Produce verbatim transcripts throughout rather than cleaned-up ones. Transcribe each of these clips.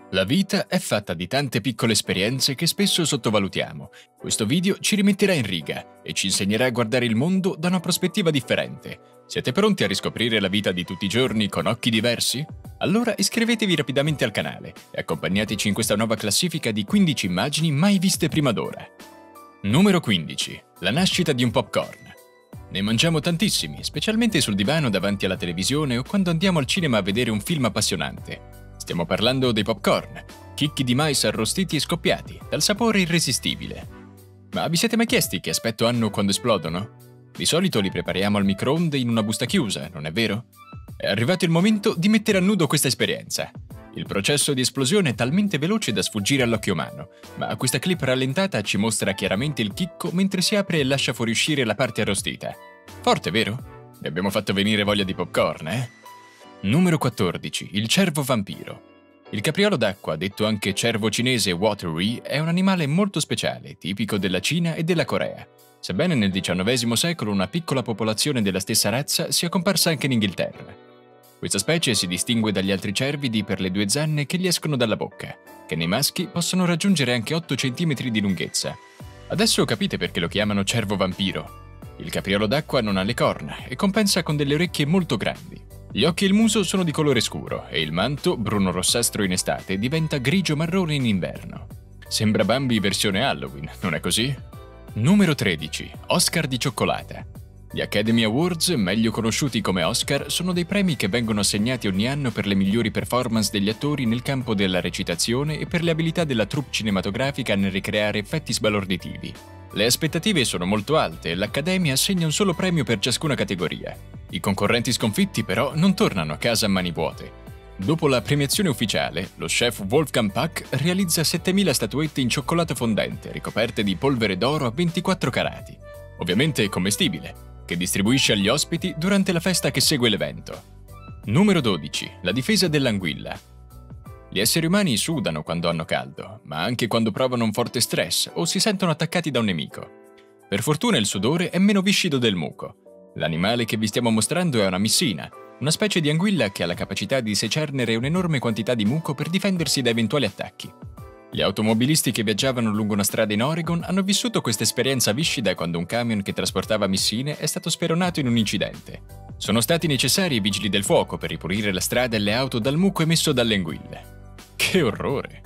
La vita è fatta di tante piccole esperienze che spesso sottovalutiamo. Questo video ci rimetterà in riga e ci insegnerà a guardare il mondo da una prospettiva differente. Siete pronti a riscoprire la vita di tutti i giorni con occhi diversi? Allora iscrivetevi rapidamente al canale e accompagnateci in questa nuova classifica di quindici immagini mai viste prima d'ora. Numero quindici. La nascita di un popcorn. Ne mangiamo tantissimi, specialmente sul divano davanti alla televisione o quando andiamo al cinema a vedere un film appassionante. Stiamo parlando dei popcorn, chicchi di mais arrostiti e scoppiati, dal sapore irresistibile. Ma vi siete mai chiesti che aspetto hanno quando esplodono? Di solito li prepariamo al microonde in una busta chiusa, non è vero? È arrivato il momento di mettere a nudo questa esperienza. Il processo di esplosione è talmente veloce da sfuggire all'occhio umano, ma questa clip rallentata ci mostra chiaramente il chicco mentre si apre e lascia fuoriuscire la parte arrostita. Forte, vero? Vi abbiamo fatto venire voglia di popcorn, eh? Numero quattordici. Il cervo vampiro. Il capriolo d'acqua, detto anche cervo cinese watery, è un animale molto speciale, tipico della Cina e della Corea. Sebbene nel diciannovesimo secolo una piccola popolazione della stessa razza sia comparsa anche in Inghilterra. Questa specie si distingue dagli altri cervidi per le due zanne che gli escono dalla bocca, che nei maschi possono raggiungere anche otto centimetri di lunghezza. Adesso capite perché lo chiamano cervo vampiro. Il capriolo d'acqua non ha le corna e compensa con delle orecchie molto grandi. Gli occhi e il muso sono di colore scuro e il manto, bruno-rossastro in estate, diventa grigio-marrone in inverno. Sembra Bambi versione Halloween, non è così? Numero tredici. Oscar di cioccolata. Gli Academy Awards, meglio conosciuti come Oscar, sono dei premi che vengono assegnati ogni anno per le migliori performance degli attori nel campo della recitazione e per le abilità della troupe cinematografica nel ricreare effetti sbalorditivi. Le aspettative sono molto alte e l'Accademia assegna un solo premio per ciascuna categoria. I concorrenti sconfitti però non tornano a casa a mani vuote. Dopo la premiazione ufficiale, lo chef Wolfgang Puck realizza settemila statuette in cioccolato fondente ricoperte di polvere d'oro a ventiquattro carati, ovviamente commestibile, che distribuisce agli ospiti durante la festa che segue l'evento. Numero dodici. La difesa dell'anguilla. Gli esseri umani sudano quando hanno caldo, ma anche quando provano un forte stress o si sentono attaccati da un nemico. Per fortuna il sudore è meno viscido del muco. L'animale che vi stiamo mostrando è una missina, una specie di anguilla che ha la capacità di secernere un'enorme quantità di muco per difendersi da eventuali attacchi. Gli automobilisti che viaggiavano lungo una strada in Oregon hanno vissuto questa esperienza viscida quando un camion che trasportava missine è stato speronato in un incidente. Sono stati necessari i vigili del fuoco per ripulire la strada e le auto dal muco emesso dalle anguille. Che orrore!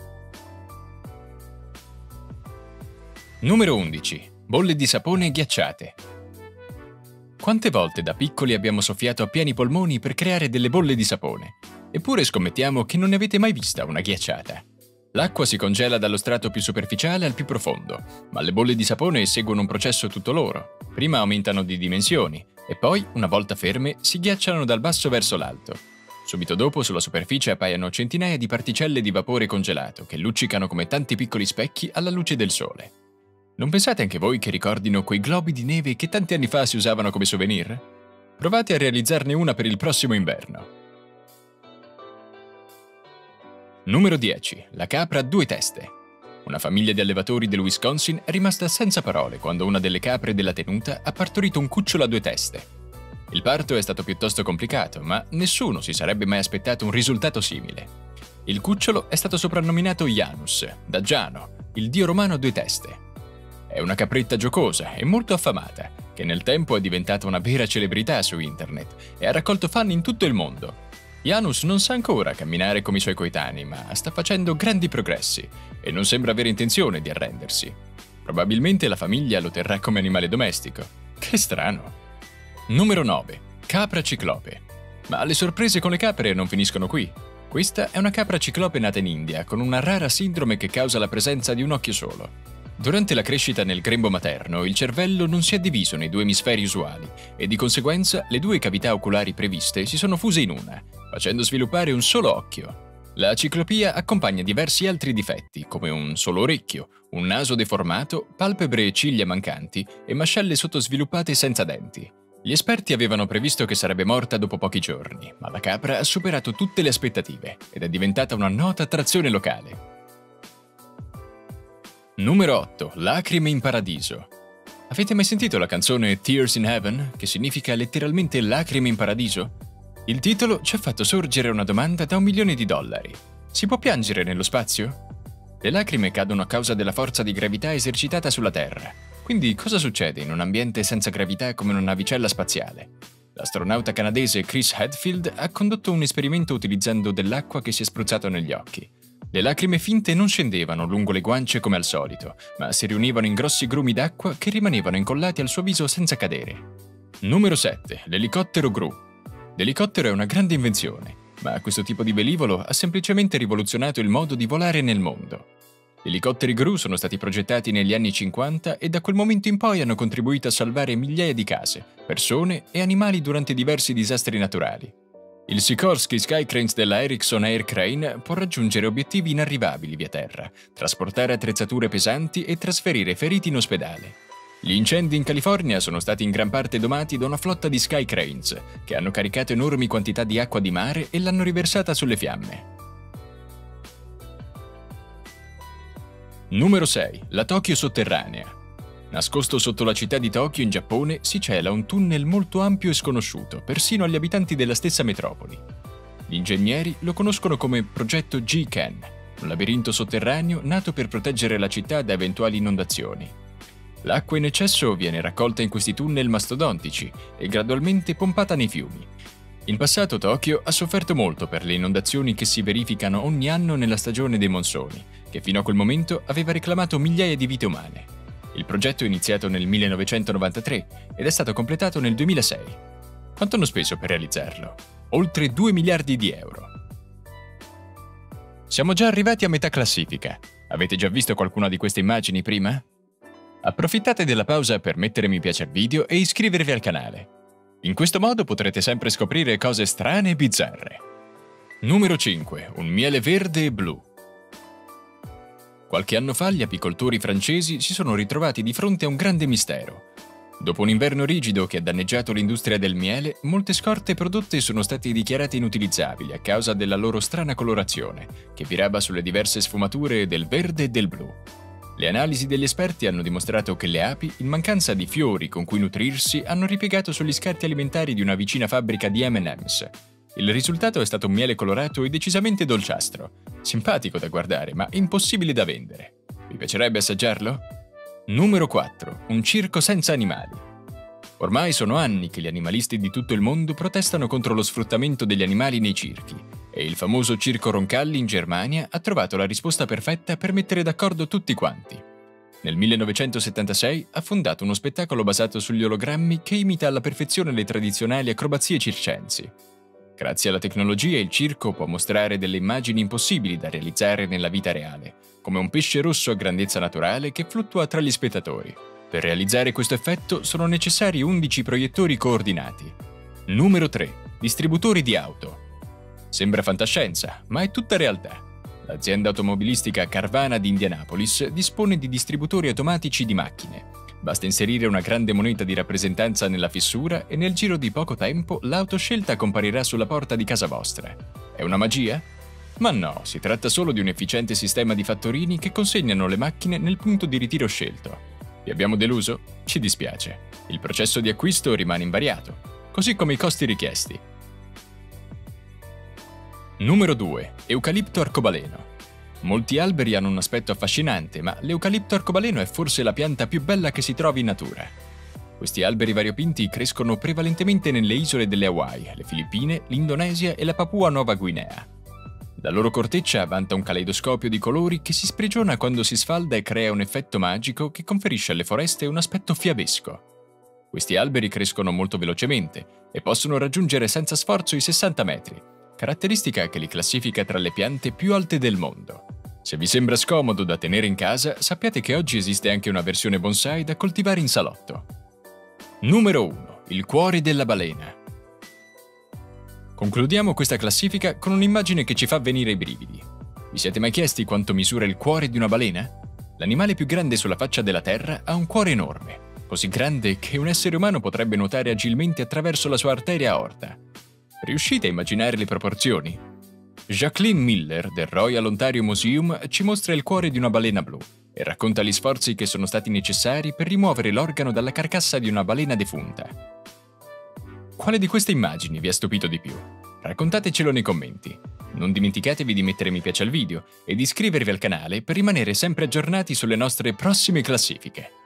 Numero undici. Bolle di sapone ghiacciate. Quante volte da piccoli abbiamo soffiato a pieni polmoni per creare delle bolle di sapone? Eppure scommettiamo che non ne avete mai vista una ghiacciata. L'acqua si congela dallo strato più superficiale al più profondo, ma le bolle di sapone seguono un processo tutto loro. Prima aumentano di dimensioni e poi, una volta ferme, si ghiacciano dal basso verso l'alto. Subito dopo sulla superficie appaiono centinaia di particelle di vapore congelato che luccicano come tanti piccoli specchi alla luce del sole. Non pensate anche voi che ricordino quei globi di neve che tanti anni fa si usavano come souvenir? Provate a realizzarne una per il prossimo inverno. Numero dieci. La capra a due teste. Una famiglia di allevatori del Wisconsin è rimasta senza parole quando una delle capre della tenuta ha partorito un cucciolo a due teste. Il parto è stato piuttosto complicato, ma nessuno si sarebbe mai aspettato un risultato simile. Il cucciolo è stato soprannominato Janus, da Giano, il dio romano a due teste. È una capretta giocosa e molto affamata, che nel tempo è diventata una vera celebrità su internet e ha raccolto fan in tutto il mondo. Janus non sa ancora camminare come i suoi coetanei, ma sta facendo grandi progressi e non sembra avere intenzione di arrendersi. Probabilmente la famiglia lo terrà come animale domestico. Che strano! Numero nove. Capra ciclope. Ma le sorprese con le capre non finiscono qui. Questa è una capra ciclope nata in India, con una rara sindrome che causa la presenza di un occhio solo. Durante la crescita nel grembo materno, il cervello non si è diviso nei due emisferi usuali e di conseguenza le due cavità oculari previste si sono fuse in una, facendo sviluppare un solo occhio. La ciclopia accompagna diversi altri difetti, come un solo orecchio, un naso deformato, palpebre e ciglia mancanti e mascelle sottosviluppate senza denti. Gli esperti avevano previsto che sarebbe morta dopo pochi giorni, ma la capra ha superato tutte le aspettative ed è diventata una nota attrazione locale. Numero otto. Lacrime in paradiso. Avete mai sentito la canzone Tears in Heaven, che significa letteralmente lacrime in paradiso? Il titolo ci ha fatto sorgere una domanda da un milione di dollari. Si può piangere nello spazio? Le lacrime cadono a causa della forza di gravità esercitata sulla Terra. Quindi cosa succede in un ambiente senza gravità come una navicella spaziale? L'astronauta canadese Chris Hadfield ha condotto un esperimento utilizzando dell'acqua che si è spruzzato negli occhi. Le lacrime finte non scendevano lungo le guance come al solito, ma si riunivano in grossi grumi d'acqua che rimanevano incollati al suo viso senza cadere. Numero sette. L'elicottero Gru. L'elicottero è una grande invenzione, ma questo tipo di velivolo ha semplicemente rivoluzionato il modo di volare nel mondo. Gli elicotteri Gru sono stati progettati negli anni cinquanta e da quel momento in poi hanno contribuito a salvare migliaia di case, persone e animali durante diversi disastri naturali. Il Sikorsky Skycranes della Ericsson Air Crane può raggiungere obiettivi inarrivabili via terra, trasportare attrezzature pesanti e trasferire feriti in ospedale. Gli incendi in California sono stati in gran parte domati da una flotta di Skycranes, che hanno caricato enormi quantità di acqua di mare e l'hanno riversata sulle fiamme. Numero sei. La Tokyo sotterranea. Nascosto sotto la città di Tokyo in Giappone si cela un tunnel molto ampio e sconosciuto, persino agli abitanti della stessa metropoli. Gli ingegneri lo conoscono come progetto G-Ken, un labirinto sotterraneo nato per proteggere la città da eventuali inondazioni. L'acqua in eccesso viene raccolta in questi tunnel mastodontici e gradualmente pompata nei fiumi. In passato Tokyo ha sofferto molto per le inondazioni che si verificano ogni anno nella stagione dei monsoni, che fino a quel momento aveva reclamato migliaia di vite umane. Il progetto è iniziato nel millenovecentonovantatré ed è stato completato nel duemilasei. Quanto hanno speso per realizzarlo? Oltre due miliardi di euro. Siamo già arrivati a metà classifica. Avete già visto qualcuna di queste immagini prima? Approfittate della pausa per mettere mi piace al video e iscrivervi al canale. In questo modo potrete sempre scoprire cose strane e bizzarre. Numero cinque. Un miele verde e blu. Qualche anno fa gli apicoltori francesi si sono ritrovati di fronte a un grande mistero. Dopo un inverno rigido che ha danneggiato l'industria del miele, molte scorte prodotte sono state dichiarate inutilizzabili a causa della loro strana colorazione, che virava sulle diverse sfumature del verde e del blu. Le analisi degli esperti hanno dimostrato che le api, in mancanza di fiori con cui nutrirsi, hanno ripiegato sugli scarti alimentari di una vicina fabbrica di emme e emm's. Il risultato è stato un miele colorato e decisamente dolciastro. Simpatico da guardare, ma impossibile da vendere. Vi piacerebbe assaggiarlo? Numero quattro. Un circo senza animali. Ormai sono anni che gli animalisti di tutto il mondo protestano contro lo sfruttamento degli animali nei circhi, e il famoso Circo Roncalli in Germania ha trovato la risposta perfetta per mettere d'accordo tutti quanti. Nel millenovecentosettantasei ha fondato uno spettacolo basato sugli ologrammi che imita alla perfezione le tradizionali acrobazie circensi. Grazie alla tecnologia il circo può mostrare delle immagini impossibili da realizzare nella vita reale, come un pesce rosso a grandezza naturale che fluttua tra gli spettatori. Per realizzare questo effetto sono necessari undici proiettori coordinati. Numero tre. Distributori di auto. Sembra fantascienza, ma è tutta realtà. L'azienda automobilistica Carvana di Indianapolis dispone di distributori automatici di macchine. Basta inserire una grande moneta di rappresentanza nella fissura e nel giro di poco tempo l'auto scelta comparirà sulla porta di casa vostra. È una magia? Ma no, si tratta solo di un efficiente sistema di fattorini che consegnano le macchine nel punto di ritiro scelto. Vi abbiamo deluso? Ci dispiace. Il processo di acquisto rimane invariato, così come i costi richiesti. Numero due. Eucalipto arcobaleno. Molti alberi hanno un aspetto affascinante, ma l'eucalipto arcobaleno è forse la pianta più bella che si trovi in natura. Questi alberi variopinti crescono prevalentemente nelle isole delle Hawaii, le Filippine, l'Indonesia e la Papua Nuova Guinea. La loro corteccia vanta un caleidoscopio di colori che si sprigiona quando si sfalda e crea un effetto magico che conferisce alle foreste un aspetto fiabesco. Questi alberi crescono molto velocemente e possono raggiungere senza sforzo i sessanta metri, caratteristica che li classifica tra le piante più alte del mondo. Se vi sembra scomodo da tenere in casa, sappiate che oggi esiste anche una versione bonsai da coltivare in salotto. Numero uno. Il cuore della balena. Concludiamo questa classifica con un'immagine che ci fa venire i brividi. Vi siete mai chiesti quanto misura il cuore di una balena? L'animale più grande sulla faccia della Terra ha un cuore enorme, così grande che un essere umano potrebbe nuotare agilmente attraverso la sua arteria aorta. Riuscite a immaginare le proporzioni? Jacqueline Miller del Royal Ontario Museum ci mostra il cuore di una balena blu e racconta gli sforzi che sono stati necessari per rimuovere l'organo dalla carcassa di una balena defunta. Quale di queste immagini vi ha stupito di più? Raccontatecelo nei commenti. Non dimenticatevi di mettere mi piace al video e di iscrivervi al canale per rimanere sempre aggiornati sulle nostre prossime classifiche.